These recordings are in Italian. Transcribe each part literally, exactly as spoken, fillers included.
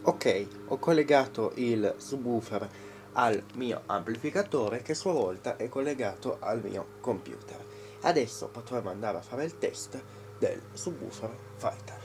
Ok, ho collegato il subwoofer al mio amplificatore che a sua volta è collegato al mio computer. Adesso potremo andare a fare il test del subwoofer Fighter.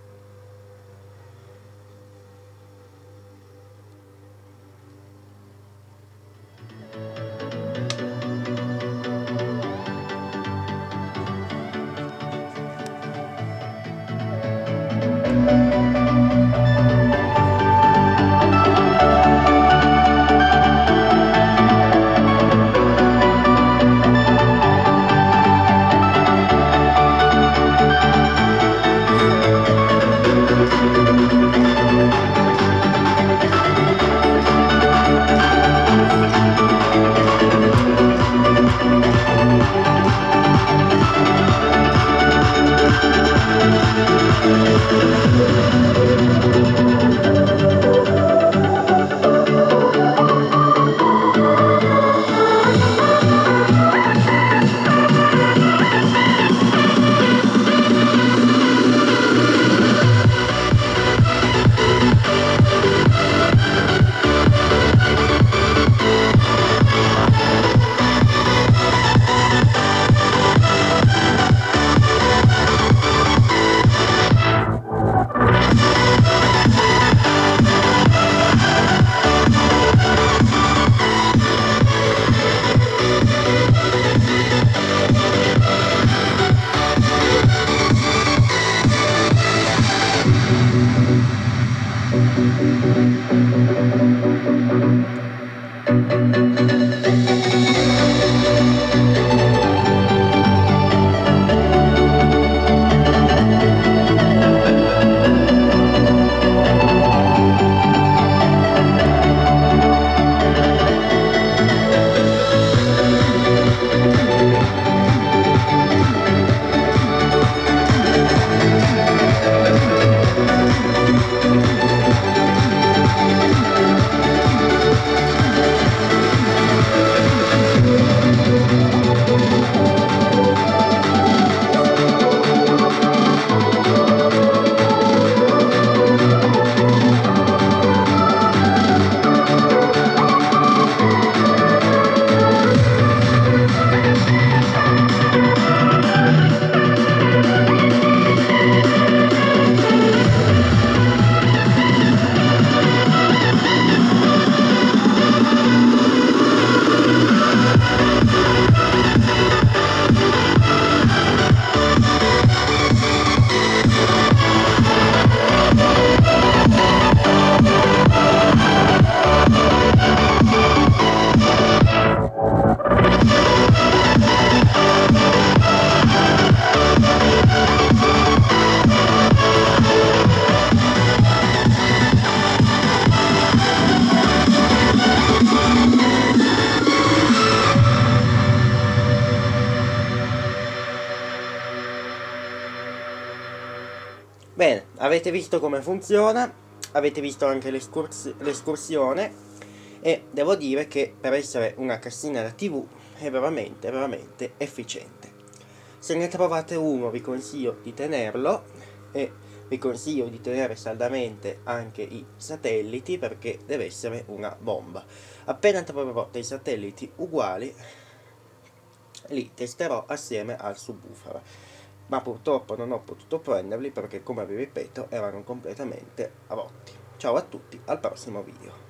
Bene, avete visto come funziona, avete visto anche l'escursione e devo dire che per essere una cassina da tivù è veramente, veramente efficiente. Se ne trovate uno vi consiglio di tenerlo e vi consiglio di tenere saldamente anche i satelliti perché deve essere una bomba. Appena troverò dei satelliti uguali li testerò assieme al subwoofer, ma purtroppo non ho potuto prenderli perché, come vi ripeto, erano completamente rotti. Ciao a tutti, al prossimo video.